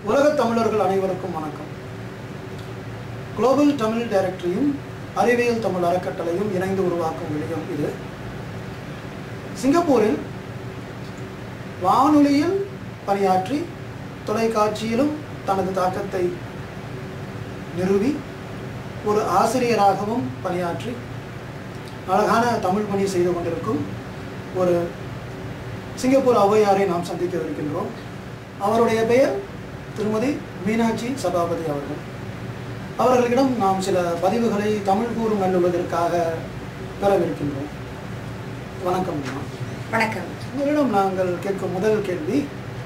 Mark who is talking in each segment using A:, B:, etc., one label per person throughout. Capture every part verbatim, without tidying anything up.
A: உலகத் தமிழர்கள் அனைவருக்கும் வணக்கம். குளோபல் தமிழ் டைரக்டரியும் அறிவியல் தமிழ் அறக்கட்டளையும் இணைந்து உருவாக்கும் இணையம் இது. சிங்கப்பூரில் வானொலியில் பணியாற்றி தொலைக்காட்சியிலும் தனது தாக்கத்தை நிறுவி ஒரு ஆசிரியராகவும் பணியாற்றி அழகான தமிழ் பணி செய்து கொண்டிருக்கும் ஒரு சிங்கப்பூர் ஔவையாரை நாம் சந்திக்கவிருக்கின்றோம். அவருடைய பெயர் திருமதி மீனாட்சி சபாபதி அவர்கள். அவர்களிடம் நாம் சில பதிவுகளை தமிழ் கூறும் நல்லுவதற்காக பெறவிருக்கின்றோம். வணக்கம்.
B: வணக்கம்.
A: உங்களிடம் நாங்கள் கேட்கும் முதல் கேள்வி,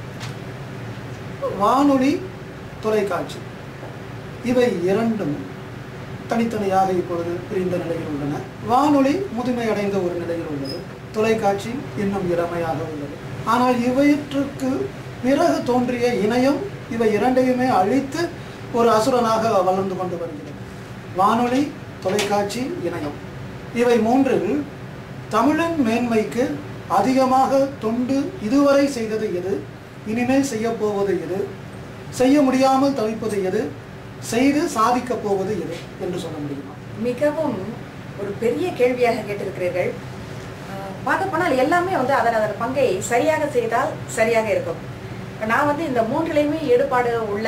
A: வானொலி தொலைக்காட்சி இவை இரண்டும் தனித்தனியாக இப்பொழுது பிரிந்த நிலையில் உள்ளன. வானொலி முதுமை அடைந்த ஒரு நிலையில் உள்ளது, தொலைக்காட்சி இன்னும் இளமையாக உள்ளது. ஆனால் இவற்றுக்கு பிறகு தோன்றிய இணையம் இவை இரண்டையுமே அழித்து ஒரு அசுரனாக வளர்ந்து கொண்டு வருகிறது. வானொலி, தொலைக்காட்சி, இணையம் இவை மூன்றில் தமிழின் மேன்மைக்கு அதிகமாக தொண்டு இதுவரை செய்தது எது, இனிமேல் செய்ய போவது எது, செய்ய முடியாமல் தவிப்பது எது, செய்து சாதிக்கப் போவது எது என்று சொல்ல முடியுமா?
B: மிகவும் ஒரு பெரிய கேள்வியாக கேட்டிருக்கிறீர்கள். பார்க்க போனால் எல்லாமே வந்து அதன் அதன் பங்கை சரியாக செய்தால் சரியாக இருக்கும். நான் வந்து இந்த மூன்றிலையுமே ஈடுபாடு உள்ள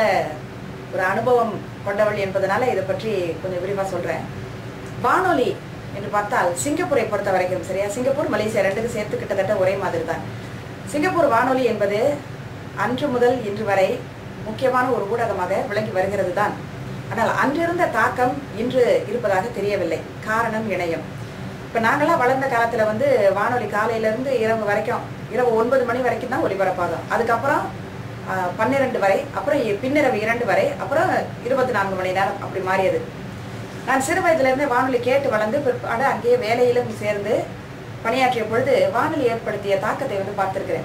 B: ஒரு அனுபவம் கொண்டவள் என்பதனால இதை பற்றி கொஞ்சம் விரிவாக சொல்கிறேன். வானொலி என்று பார்த்தால் சிங்கப்பூரை பொறுத்த வரைக்கும் சரியா, சிங்கப்பூர் மலேசியா ரெண்டுக்கு சேர்த்து கிட்டத்தட்ட ஒரே மாதிரி தான். சிங்கப்பூர் வானொலி என்பது அன்று முதல் இன்று வரை முக்கியமான ஒரு ஊடகமாக விளங்கி வருகிறது தான். ஆனால் அன்றிருந்த தாக்கம் இன்று இருப்பதாக தெரியவில்லை. காரணம் இணையம். இப்போ நாங்களாம் வளர்ந்த காலத்தில் வந்து வானொலி காலையிலேருந்து இரவு வரைக்கும், இரவு ஒன்பது மணி வரைக்கும் தான் ஒலிபரப்பாகும். அதுக்கப்புறம் பன்னிரெண்டு வரை, அப்புறம் பின்னிரவு இரண்டு வரை, அப்புறம் இருபத்தி நான்கு மணி நேரம் அப்படி மாறியது. நான் சிறு வயதிலிருந்தே வானொலி கேட்டு வளர்ந்து பிற்பாடு அங்கேயே வேலையிலும் சேர்ந்து பணியாற்றிய பொழுது வானொலி ஏற்படுத்திய தாக்கத்தை வந்து பார்த்துருக்கிறேன்.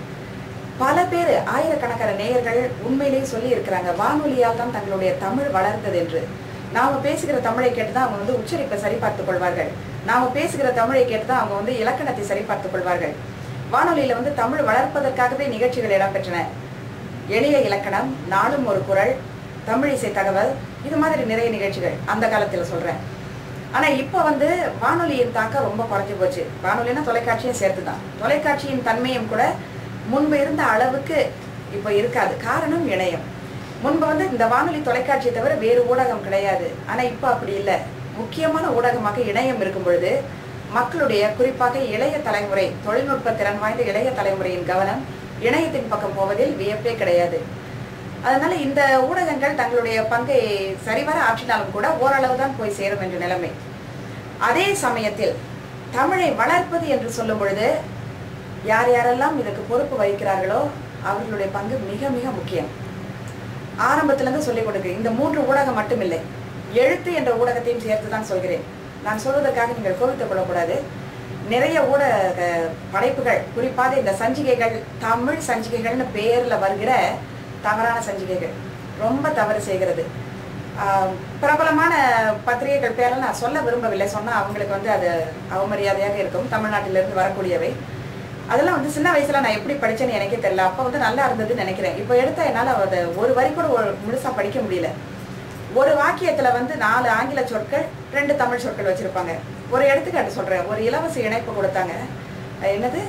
B: பல பேர், ஆயிரக்கணக்கான நேயர்கள் உண்மையிலேயே சொல்லி இருக்கிறாங்க, வானொலியால் தான் தங்களுடைய தமிழ் வளர்ந்தது என்று. நாம பேசுகிற தமிழை கேட்டு தான் அவங்க வந்து உச்சரிப்பை சரிபார்த்துக் கொள்வார்கள். நாம பேசுகிற தமிழை கேட்டு தான் அவங்க வந்து இலக்கணத்தை சரிபார்த்துக் கொள்வார்கள். வானொலியில வந்து தமிழ் வளர்ப்பதற்காகவே நிகழ்ச்சிகள் இடம்பெற்றன. எளிய இலக்கணம், நாளும் ஒரு குரல், தமிழ் இசை தகவல், இது மாதிரி நிறைய நிகழ்ச்சிகள் அந்த காலத்தில் சொல்றேன். ஆனா இப்ப வந்து வானொலியின் தாக்கம் ரொம்ப குறைஞ்சி போச்சு. வானொலினா தொலைக்காட்சியும் சேர்த்து தான். தொலைக்காட்சியின் தன்மையும் கூட முன்பு இருந்த அளவுக்கு இப்ப இருக்காது. காரணம் இணையம். முன்பு வந்து இந்த வானொலி தொலைக்காட்சியை தவிர வேறு ஊடகம் கிடையாது. ஆனா இப்ப அப்படி இல்லை. முக்கியமான ஊடகமாக இணையம் இருக்கும் பொழுது மக்களுடைய, குறிப்பாக இளைய தலைமுறை, தொழில்நுட்ப திறன் வாய்ந்த இளைய தலைமுறையின் கவனம் இணையத்தின் பக்கம் போவதில் வியப்பே கிடையாது. அதனால இந்த ஊடகங்கள் தங்களுடைய பங்கை சரிவர ஆற்றினாலும் கூட ஓரளவு தான் போய் சேரும் என்ற நிலைமை. அதே சமயத்தில் தமிழை வளர்ப்பது என்று சொல்லும் பொழுது யார் யாரெல்லாம் இதற்கு பொறுப்பு வகிக்கிறார்களோ அவர்களுடைய பங்கு மிக மிக முக்கியம். ஆரம்பத்திலிருந்து சொல்லிக் கொடுக்கிறேன். இந்த மூன்று ஊடகம் மட்டும் இல்லை, எழுத்து என்ற ஊடகத்தையும் சேர்த்து தான் சொல்கிறேன். நான் சொல்வதற்காக நீங்கள் கோபித்துக் கொள்ளக்கூடாது. நிறைய ஊடக படைப்புகள், குறிப்பாக இந்த சஞ்சிகைகள், தமிழ் சஞ்சிகைகள்னு பேர்ல வருகிற தவறான சஞ்சிகைகள் ரொம்ப தவறு செய்கிறது. பிரபலமான பத்திரிகைகள் பேரெல்லாம் நான் சொல்ல விரும்பவில்லை, சொன்னால் அவங்களுக்கு வந்து அது அவமரியாதையாக இருக்கும். தமிழ்நாட்டிலிருந்து வரக்கூடியவை அதெல்லாம் வந்து சின்ன வயசுல நான் எப்படி படித்தேன்னு எனக்கே தெரியல. அப்போ வந்து நல்லா இருந்ததுன்னு நினைக்கிறேன். இப்போ எடுத்த என்னால் அதை ஒரு வரி கூட ஒரு முழுசாக படிக்க முடியல. ஒரு வாக்கியத்தில் வந்து நாலு ஆங்கில சொற்கள், ரெண்டு தமிழ் சொற்கள் வச்சுருப்பாங்க. ஒரு எடுத்துக்காட்டு சொல்கிறேன். ஒரு இலவச இணைப்பு கொடுத்தாங்க. என்னது,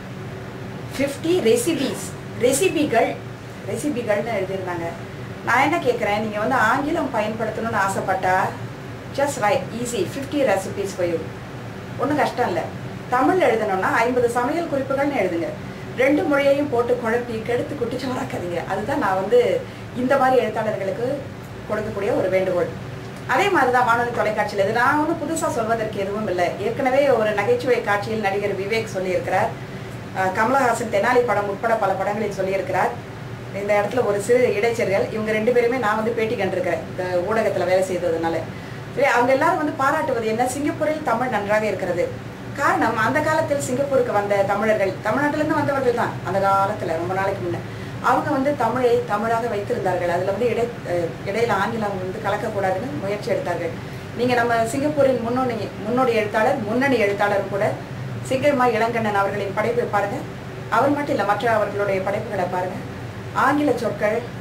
B: ஃபிஃப்டி ரெசிபீஸ், ரெசிபிகள் ரெசிபிகள்னு எழுதியிருந்தாங்க. நான் என்ன கேட்குறேன், நீங்கள் வந்து ஆங்கிலம் பயன்படுத்தணும்னு ஆசைப்பட்டா just write easy fifty recipes for you. ஒன்றும் கஷ்டம் இல்லை. தமிழ் எழுதணும்னா ஐம்பது சமையல் குறிப்புகள்னு எழுதுங்க. ரெண்டு மொழியையும் போட்டு குழப்பி கெடுத்து குட்டிச்சவராக்காதீங்க. அதுதான் நான் வந்து இந்த மாதிரி எழுத்தாளர்களுக்கு கொடுக்கக்கூடிய ஒரு வேண்டுகோள். அதே மாதிரி தான் வானொலி தொலைக்காட்சியில். இது நான் ஒன்றும் புதுசாக சொல்வதற்கு எதுவும் இல்லை. ஏற்கனவே ஒரு நகைச்சுவை காட்சியில் நடிகர் விவேக் சொல்லியிருக்கிறார். கமலஹாசன் தெனாலி படம் உட்பட பல படங்களில் சொல்லியிருக்கிறார். இந்த இடத்துல ஒரு சிறு இடைச்சர்கள். இவங்க ரெண்டு பேருமே நான் வந்து பேட்டி கண்டிருக்கிறேன் இந்த ஊடகத்தில் வேலை செய்ததுனால. சரி, அவங்க எல்லாரும் வந்து பாராட்டுவது என்ன, சிங்கப்பூரில் தமிழ் நன்றாக இருக்கிறது. காரணம், அந்த காலத்தில் சிங்கப்பூருக்கு வந்த தமிழர்கள், தமிழ்நாட்டிலேருந்து வந்தவர்கள் தான் அந்த காலத்தில், ரொம்ப நாளைக்கு முன்னே அவங்க வந்து தமிழை தமிழாக வைத்திருந்தார்கள். அதில் வந்து இடை இடையில ஆங்கிலம் வந்து கலக்கக்கூடாதுன்னு முயற்சி எடுத்தார்கள். நீங்கள் நம்ம சிங்கப்பூரின் முன்னணி முன்னோடி எழுத்தாளர், முன்னணி எழுத்தாளர் கூட சிங்கம்மா இளங்கண்ணன் அவர்களின் படைப்பை பாருங்கள். அவர் மட்டும் இல்லை, மற்ற அவர்களுடைய படைப்புகளை பாருங்கள். ஆங்கில சொற்கள்,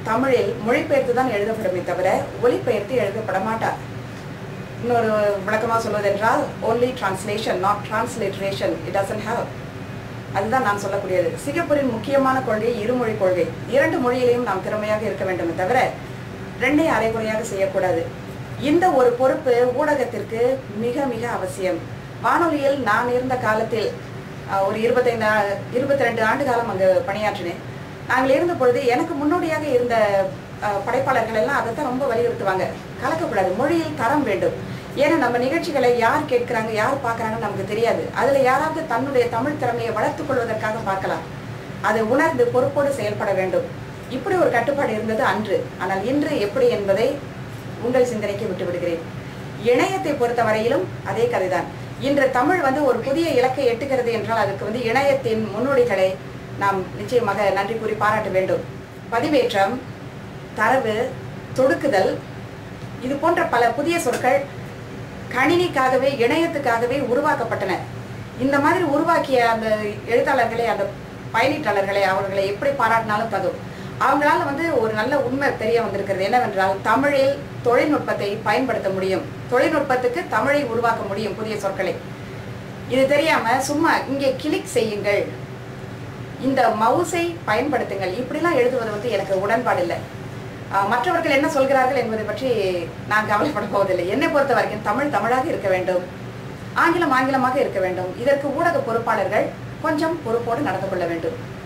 B: தமிழில் மொழிபெயர்த்து தான் எழுதப்படுமே தவிர ஒலிபெயர்த்து எழுதப்பட மாட்டார். இன்னொரு விளக்கமாக சொல்வதென்றால் only translation, not transliteration. It doesn't have. அதுதான் நான் சொல்லக்கூடியது. சிங்கப்பூரின் முக்கியமான கொள்கை இருமொழி கொள்கை. இரண்டு மொழியிலையும் நாம் திறமையாக இருக்க வேண்டுமே தவிர ரெண்டே அரைகுறையாக செய்யக்கூடாது. இந்த ஒரு பொறுப்பு ஊடகத்திற்கு மிக மிக அவசியம். வானொலியில் நான் இருந்த காலத்தில் ஒரு இருபத்தைந்து இருபத்தி ரெண்டு ஆண்டு காலம் அங்கு பணியாற்றினேன். நாங்கள் இருந்த பொழுது எனக்கு முன்னோடியாக இருந்த படைப்பாளர்கள் எல்லாம் அதை தான் ரொம்ப வலியுறுத்துவாங்க. கலக்கக்கூடாது, மொழியில் தரம் வேண்டும். ஏன்னா நம்ம நிகழ்ச்சிகளை யார் கேட்குறாங்க, யார் பார்க்குறாங்கன்னு நமக்கு தெரியாது. அதில் யாராவது தன்னுடைய தமிழ் திறமையை வளர்த்துக் கொள்வதற்காக பார்க்கலாம். அதை உணர்ந்து பொறுப்போடு செயல்பட வேண்டும். இப்படி ஒரு கட்டுப்பாடு இருந்தது அன்று. ஆனால் இன்று எப்படி என்பதை உங்கள் சிந்தனைக்கு விட்டு விடுகிறேன். இணையத்தை பொறுத்த வரையிலும் அதே கதைதான். இன்று தமிழ் வந்து ஒரு புதிய இலக்கை எட்டுகிறது என்றால் அதுக்கு வந்து இணையத்தின் முன்னோடிகளை நாம் நிச்சயமாக நன்றி கூறி பாராட்ட வேண்டும். பதிவேற்றம், தரவு, தொடுக்குதல், இது போன்ற பல புதிய சொற்கள் கணினிக்காகவே இணையத்துக்காகவே உருவாக்கப்பட்டன. இந்த மாதிரி உருவாக்கிய அந்த எழுத்தாளர்களை, அந்த பயனீட்டாளர்களை, அவர்களை எப்படி பாராட்டினாலும் தகும். அவங்களால வந்து ஒரு நல்ல உண்மை தெரிய வந்திருக்கிறது. என்னவென்றால் தமிழில் தொழில்நுட்பத்தை பயன்படுத்த முடியும். தொழில்நுட்பத்துக்கு தமிழை உருவாக்க முடியும், புதிய சொற்களை. இது தெரியாம சும்மா இங்கே கிளிக் செய்யுங்கள், இந்த மவுஸை பயன்படுத்துங்கள், இப்படிலாம் எழுதுவது வந்து எனக்கு உடன்பாடு இல்லை. மற்றவர்கள் என்ன சொல்கிறார்கள் என்பதை பற்றி நான் கவலைப்பட போவதில்லை. என்னை பொறுத்த வரைக்கும் தமிழ் தமிழாக இருக்க வேண்டும், ஆங்கிலம் ஆங்கிலமாக இருக்க வேண்டும். இதற்கு ஊடக பொறுப்பாளர்கள் கொஞ்சம் பொறுப்போடு நடந்து கொள்ள வேண்டும்.